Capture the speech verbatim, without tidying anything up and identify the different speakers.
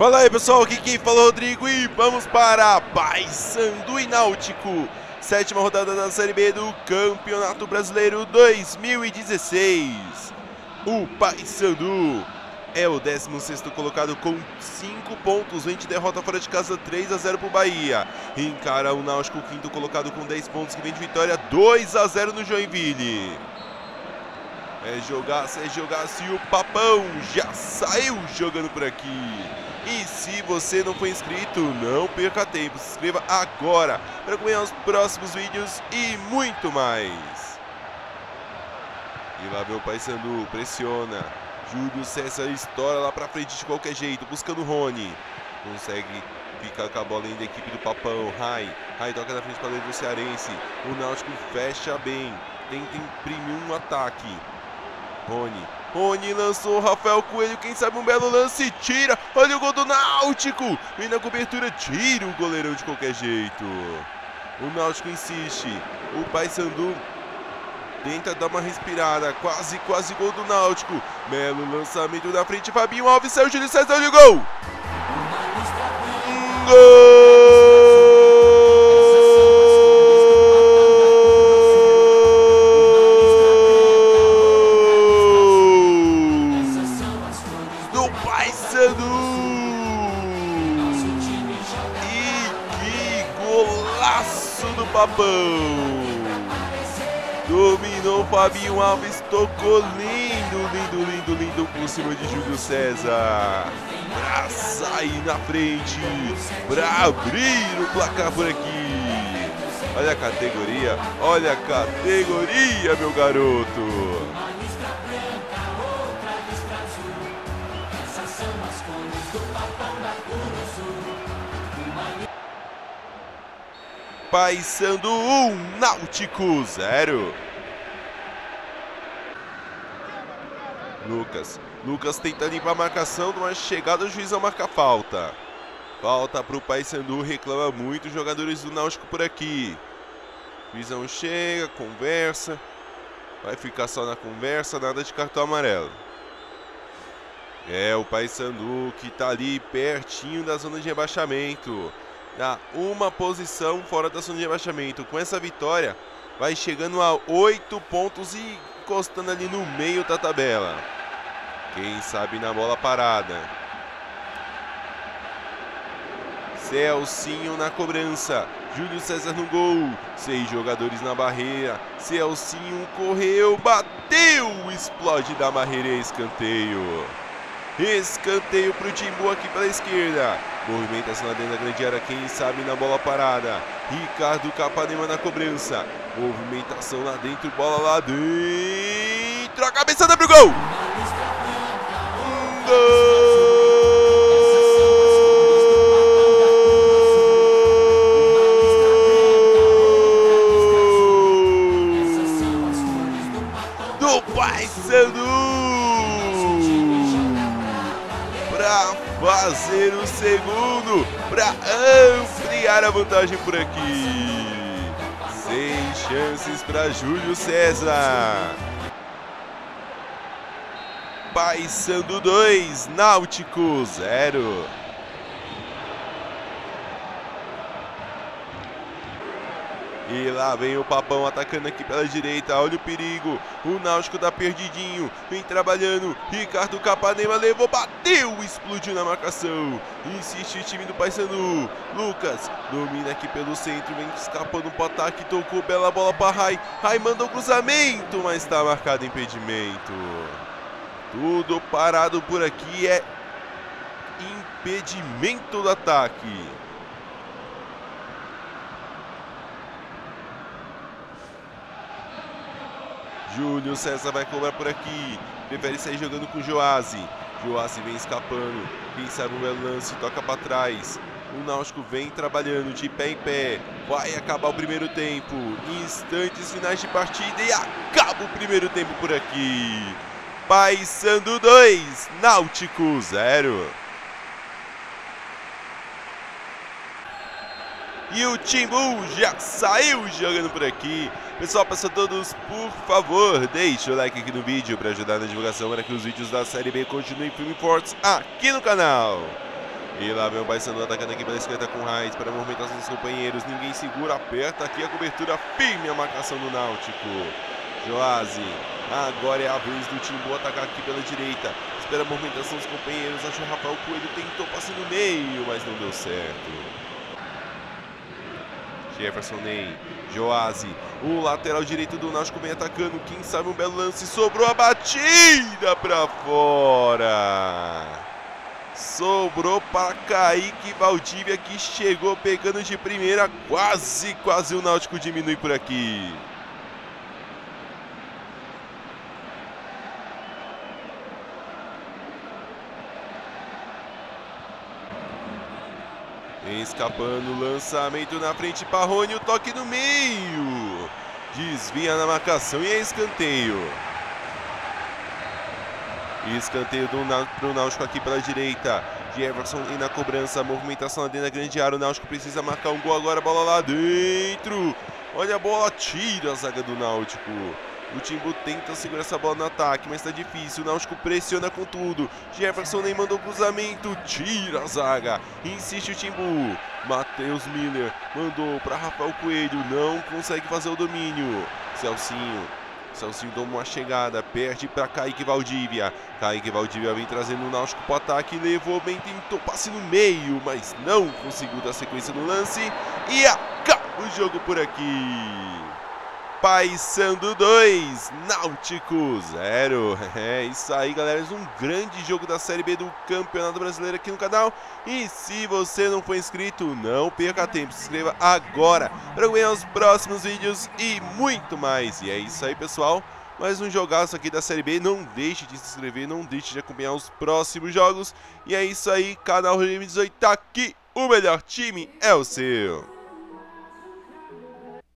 Speaker 1: Fala aí pessoal, aqui quem fala é o Rodrigo e vamos para Paysandu e Náutico, sétima rodada da Série B do Campeonato Brasileiro dois mil e dezesseis. O Paysandu é o décimo sexto colocado com cinco pontos, vem de derrota fora de casa três a zero para o Bahia. Encara o Náutico, o quinto colocado com dez pontos, que vem de vitória dois a zero no Joinville. É jogar, é jogar, se o Papão já saiu jogando por aqui. E se você não for inscrito, não perca tempo, se inscreva agora para acompanhar os próximos vídeos e muito mais. E lá vem o Paysandu, pressiona. Júlio César estoura lá pra frente de qualquer jeito, buscando o Rony. Consegue ficar com a bola ainda da equipe do Papão. Rai, Rai toca na frente para o Cearense. O Náutico fecha bem, tenta imprimir um ataque. Rony, Rony lançou, Rafael Coelho, quem sabe um belo lance, tira, olha o gol do Náutico, vem na cobertura, tira o goleirão de qualquer jeito. O Náutico insiste, o Paysandu tenta dar uma respirada, quase, quase gol do Náutico. Belo lançamento da frente, Fabinho Alves, saiu, Júlio César, olha o gol! Um gol! Do Papão, dominou Fabinho Alves, tocou lindo, lindo, lindo, lindo por cima de Júlio César, pra sair na frente, pra abrir o placar por aqui. Olha a categoria, olha a categoria, meu garoto. Paysandu um, Náutico zero. Lucas, Lucas tenta limpar a marcação, de uma chegada, o juiz não marca falta. Falta para o Paysandu, reclama muito os jogadores do Náutico por aqui. O juizão chega, conversa, vai ficar só na conversa, nada de cartão amarelo. É o Paysandu que está ali pertinho da zona de rebaixamento. Dá uma posição fora da zona de rebaixamento. Com essa vitória, vai chegando a oito pontos e encostando ali no meio da tabela. Quem sabe na bola parada. Celcinho na cobrança. Júlio César no gol. Seis jogadores na barreira. Celcinho correu, bateu, explode da barreira, escanteio. Escanteio para o Timbu aqui pela esquerda. Movimentação lá dentro da grande área, quem sabe na bola parada. Ricardo Capanema na cobrança. Movimentação lá dentro, bola lá dentro. A cabeçada pro gol. Um gol. Do Paysandu. Para fazer o segundo, para ampliar a vantagem por aqui. Sem chances para Júlio César. Paysandu dois, Náutico zero. E lá vem o Papão atacando aqui pela direita, olha o perigo, o Náutico tá perdidinho, vem trabalhando, Ricardo Capanema levou, bateu, explodiu na marcação, insiste o time do Paysandu, Lucas domina aqui pelo centro, vem escapando pro ataque, tocou, bela bola para Rai, Rai mandou cruzamento, mas tá marcado impedimento. Tudo parado por aqui, é impedimento do ataque. Júlio César vai cobrar por aqui. Prefere sair jogando com o Joasi. Joasi vem escapando. Quem sabe um belo lance, toca para trás. O Náutico vem trabalhando de pé em pé. Vai acabar o primeiro tempo. Instantes finais de partida e acaba o primeiro tempo por aqui. Paysandu dois, Náutico zero. E o Timbu já saiu jogando por aqui. Pessoal, peço a todos, por favor, deixe o like aqui no vídeo para ajudar na divulgação, para que os vídeos da Série B continuem firmes e fortes aqui no canal. E lá vem o Paysandu atacando aqui pela esquerda com Raiz para a movimentação dos companheiros. Ninguém segura, aperta aqui a cobertura firme, a marcação do Náutico. Joasi, agora é a vez do Timbu atacar aqui pela direita. Espera a movimentação dos companheiros. Achou o Rafael Coelho, tentou passe no meio, mas não deu certo. Jefferson Ney, Joasi, o lateral direito do Náutico vem atacando. Quem sabe um belo lance, sobrou a batida para fora. Sobrou para Kaique Valdívia, que chegou pegando de primeira. Quase, quase o Náutico diminui por aqui. Escapando, lançamento na frente, Parrone, o toque no meio. Desvia na marcação e é escanteio. Escanteio para o Náutico aqui pela direita. Jefferson e na cobrança, movimentação lá dentro da grande área. O Náutico precisa marcar um gol agora, bola lá dentro. Olha a bola, tira a zaga do Náutico. O Timbu tenta segurar essa bola no ataque, mas está difícil. O Náutico pressiona com tudo. Jefferson nem mandou cruzamento, tira a zaga. Insiste o Timbu. Matheus Miller mandou para Rafael Coelho, não consegue fazer o domínio. Celcinho. Celcinho toma uma chegada, perde para Kaique Valdívia. Kaique Valdívia vem trazendo o Náutico para o ataque, levou bem, tentou passe no meio, mas não conseguiu dar sequência no lance. E acaba o jogo por aqui. Paysandu dois, Náutico zero. É isso aí, galera. Um grande jogo da Série B do Campeonato Brasileiro aqui no canal. E se você não for inscrito, não perca tempo. Se inscreva agora para ganhar os próximos vídeos e muito mais. E é isso aí, pessoal. Mais um jogaço aqui da Série B. Não deixe de se inscrever, não deixe de acompanhar os próximos jogos. E é isso aí, canal Remy dezoito tá aqui. O melhor time é o seu.